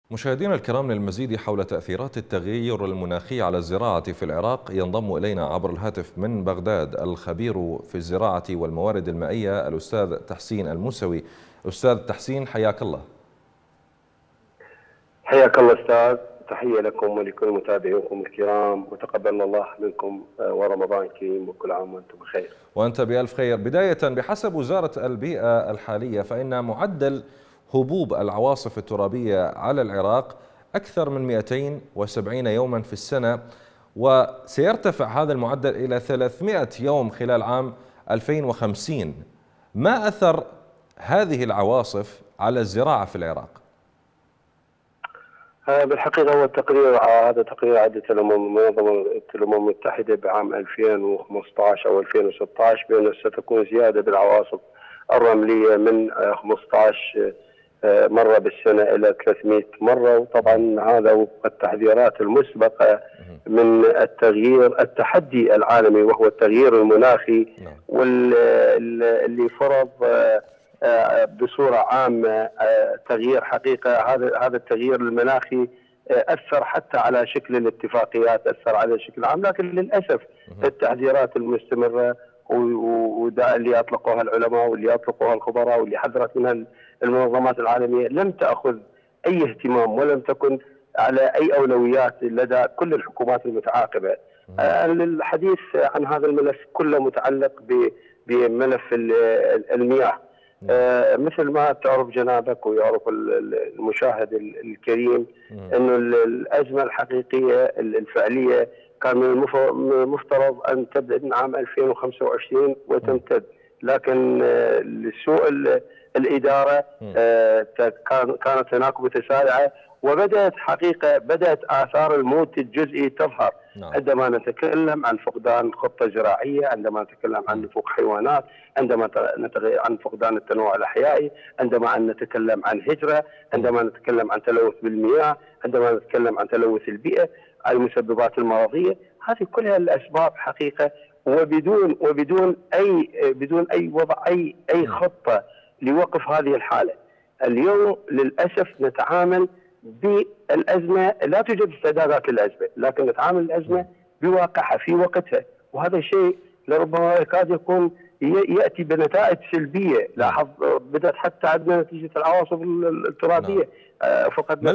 مشاهدينا الكرام، للمزيد حول تأثيرات التغير المناخي على الزراعة في العراق ينضم إلينا عبر الهاتف من بغداد الخبير في الزراعة والموارد المائية الأستاذ تحسين الموسوي. أستاذ تحسين، حياك الله. حياك الله أستاذ، تحية لكم ولكل متابعيكم الكرام، وتقبل الله منكم ورمضان كريم وكل عام وأنتم بخير. وأنت بألف خير. بداية، بحسب وزارة البيئة الحالية فإن معدل هبوب العواصف الترابية على العراق أكثر من 270 يوما في السنة، وسيرتفع هذا المعدل إلى 300 يوم خلال عام 2050. ما أثر هذه العواصف على الزراعة في العراق؟ بالحقيقة هو التقرير، هذا تقرير عدة منظمة الأمم المتحدة بعام 2015 أو 2016 بأن ستكون زيادة بالعواصف الرملية من 15 مرة بالسنة إلى 300 مرة، وطبعا هذا وفق التحذيرات المسبقة من التحدي العالمي وهو التغيير المناخي، واللي فرض بصورة عامة تغيير حقيقة. هذا التغيير المناخي أثر حتى على شكل الاتفاقيات، أثر على شكل عام، لكن للأسف التحذيرات المستمرة اللي أطلقوها العلماء واللي أطلقوها الخبراء واللي حذرت منها المنظمات العالمية لم تأخذ أي اهتمام ولم تكن على أي أولويات لدى كل الحكومات المتعاقبة. الحديث عن هذا الملف كله متعلق بملف المياه. مثل ما تعرف جنابك ويعرف المشاهد الكريم أنه الأزمة الحقيقية الفعلية كان من المفترض أن تبدأ من عام 2025 وتمتد، لكن لسوء الإدارة كانت هناك متسارعة، وبدأت آثار الموت الجزئي تظهر. عندما نتكلم عن فقدان خطة زراعية، عندما نتكلم عن نفوق حيوانات، عندما نتكلم عن فقدان التنوع الأحيائي، عندما نتكلم عن هجرة، عندما نتكلم عن تلوث بالمياه، عندما نتكلم عن تلوث البيئة، المسببات المرضية، هذه كلها الأسباب حقيقة، وبدون أي وضع أي خطة لوقف هذه الحالة. اليوم للأسف نتعامل بالأزمة، لا توجد استعدادات للأزمة، لكن نتعامل الأزمة بواقعها في وقتها، وهذا الشيء لربما يكاد يكون يأتي بنتائج سلبية. لاحظ بدأت حتى عندنا نتيجة العواصف الترابية. ما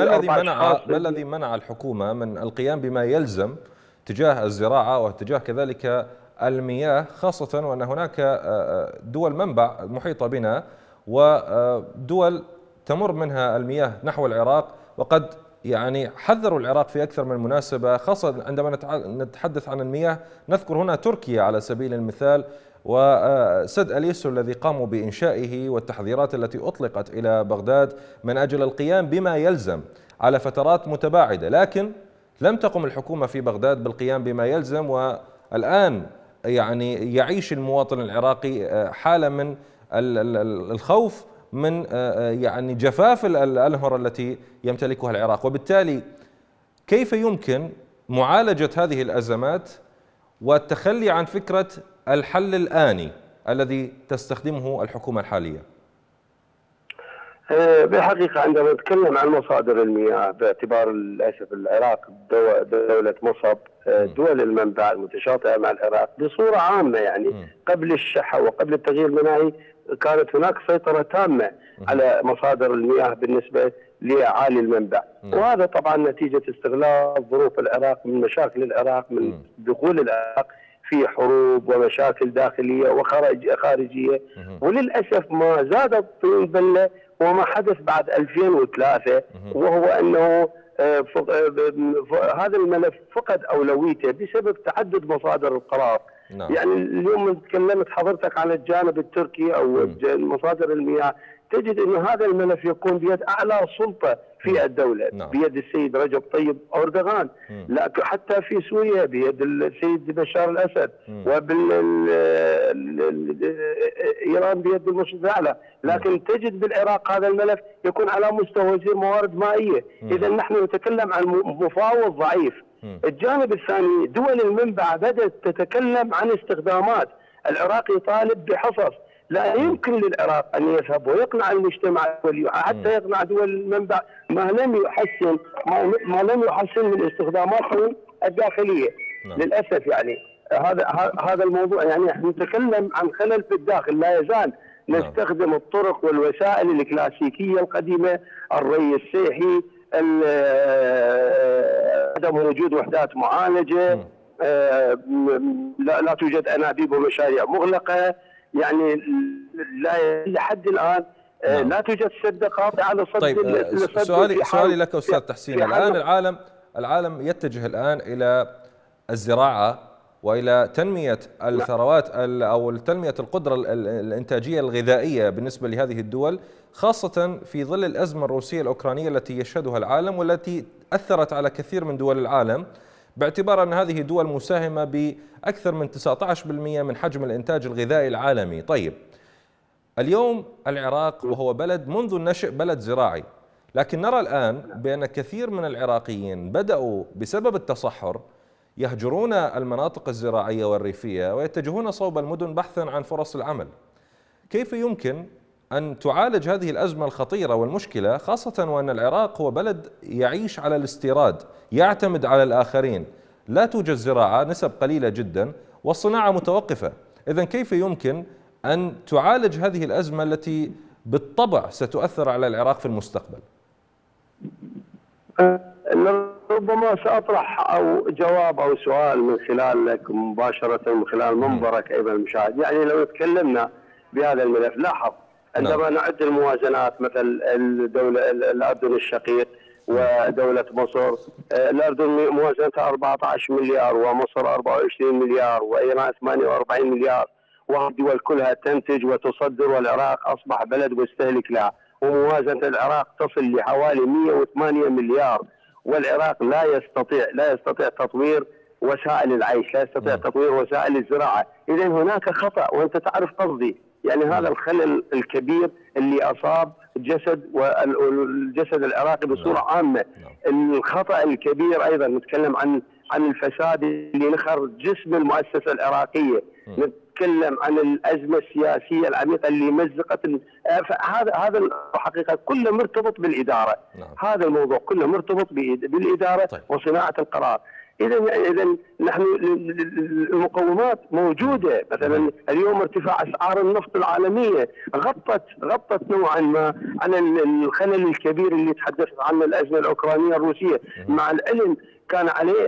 الذي منع الحكومة من القيام بما يلزم تجاه الزراعة وتجاه كذلك المياه، خاصة وأن هناك دول منبع محيطة بنا ودول تمر منها المياه نحو العراق، وقد حذروا العراق في أكثر من مناسبة، خاصة عندما نتحدث عن المياه نذكر هنا تركيا على سبيل المثال، وسد أليسو الذي قاموا بإنشائه والتحذيرات التي أطلقت إلى بغداد من أجل القيام بما يلزم على فترات متباعدة، لكن لم تقم الحكومة في بغداد بالقيام بما يلزم. والآن يعيش المواطن العراقي حالة من الخوف من جفاف الأنهر التي يمتلكها العراق. وبالتالي كيف يمكن معالجة هذه الأزمات والتخلي عن فكرة الحل الآني الذي تستخدمه الحكومة الحالية؟ بالحقيقة عندما نتكلم عن مصادر المياه، باعتبار للأسف العراق دولة مصب، دول المنبع المتشاطئة مع العراق بصورة عامة، قبل الشحة وقبل التغيير المناخي كانت هناك سيطرة تامة على مصادر المياه بالنسبة لأعالي المنبع، وهذا طبعا نتيجة استغلال ظروف العراق، من مشاكل العراق، من دخول العراق في حروب ومشاكل داخلية وخارجية. وللأسف ما زاد الطين بلة وما حدث بعد 2003، وهو أنه هذا الملف فقد أولويته بسبب تعدد مصادر القرار. اليوم تكلمت حضرتك عن الجانب التركي أو مصادر المياه، تجد أن هذا الملف يكون بيد أعلى سلطة في الدولة، بيد السيد رجب طيب أردوغان، لكن حتى في سوريا بيد السيد بشار الأسد، إيران بيد المرشد الأعلى، لكن تجد بالعراق هذا الملف يكون على مستوى وزير موارد مائية. إذا نحن نتكلم عن مفاوض ضعيف. الجانب الثاني، دول المنبع بدأت تتكلم عن استخدامات، العراق يطالب بحصص، لا يمكن للعراق أن يذهب ويقنع المجتمع الدولي حتى يقنع دول المنبع ما لم يحسن من استخداماتهم الداخلية. للأسف يعني هذا الموضوع، يعني احنا نتكلم عن خلل في الداخل، لا يزال نستخدم الطرق والوسائل الكلاسيكية القديمة، الري السيحي، عدم وجود وحدات معالجة، لا توجد أنابيب ومشاريع مغلقة، يعني لحد الآن لا توجد سد قاطع على صد. طيب سؤالي لك أستاذ تحسين، الآن العالم يتجه الآن إلى الزراعة وإلى تنمية الثروات أو تنمية القدرة الإنتاجية الغذائية بالنسبة لهذه الدول، خاصة في ظل الأزمة الروسية الأوكرانية التي يشهدها العالم والتي أثرت على كثير من دول العالم، باعتبار أن هذه الدول مساهمة بأكثر من 19% من حجم الإنتاج الغذائي العالمي. طيب اليوم العراق وهو بلد منذ النشأ بلد زراعي، لكن نرى الآن بأن كثير من العراقيين بدأوا بسبب التصحر يهجرون المناطق الزراعية والريفية ويتجهون صوب المدن بحثا عن فرص العمل. كيف يمكن أن تعالج هذه الأزمة الخطيرة والمشكلة، خاصة وأن العراق هو بلد يعيش على الاستيراد، يعتمد على الآخرين، لا توجد زراعة، نسب قليلة جدا، والصناعة متوقفة. إذن كيف يمكن أن تعالج هذه الأزمة التي بالطبع ستؤثر على العراق في المستقبل؟ ربما سأطرح أو جواب أو سؤال من خلالك مباشرة من خلال منبرك أيها المشاهد. يعني لو تكلمنا بهذا الملف، لاحظ عندما نعد الموازنات مثل الدولة الأردن الشقيق ودولة مصر، الأردن موازنتها 14 مليار ومصر 24 مليار وإيران 48 مليار، والدول كلها تنتج وتصدر، والعراق أصبح بلد مستهلك لها، وموازنة العراق تصل لحوالي 108 مليار، والعراق لا يستطيع تطوير وسائل العيش، لا يستطيع تطوير وسائل الزراعة. إذا هناك خطأ، وأنت تعرف قصدي، يعني هذا الخلل الكبير اللي أصاب الجسد والجسد العراقي بصورة عامة. الخطأ الكبير أيضا نتكلم عن الفساد اللي نخر جسم المؤسسة العراقية، نتكلم عن الأزمة السياسية العميقة اللي مزقت هذا حقيقة كله مرتبط بالإدارة. هذا الموضوع كله مرتبط بالإدارة وصناعة القرار. إذا نحن المقومات موجودة. مثلا اليوم ارتفاع أسعار النفط العالمية غطت نوعا ما عن الخلل الكبير اللي تحدثت عنه الأزمة الأوكرانية الروسية. مع العلم كان عليه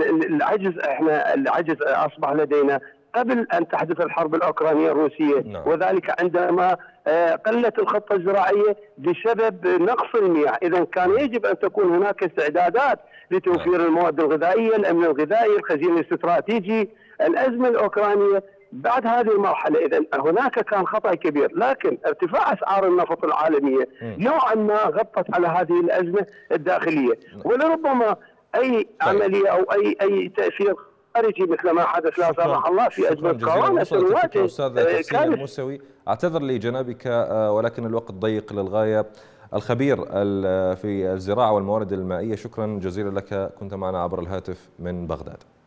العجز أصبح لدينا قبل أن تحدث الحرب الأوكرانية الروسية، وذلك عندما قلت الخطة الزراعية بسبب نقص المياه. إذا كان يجب أن تكون هناك استعدادات لتوفير المواد الغذائية، الأمن الغذائي، الخزين الاستراتيجي. الأزمة الأوكرانية بعد هذه المرحلة، إذا هناك كان خطأ كبير، لكن ارتفاع أسعار النفط العالمية نوعا ما غطت على هذه الأزمة الداخلية. ولربما أي عملية أو أي تأثير خارجي مثل ما حدث لا سمح الله في أزمة كورونا أستاذ تحسين الموسوي. أعتذر لجنابك ولكن الوقت ضيق للغاية. الخبير في الزراعة والموارد المائية، شكرا جزيلا لك، كنت معنا عبر الهاتف من بغداد.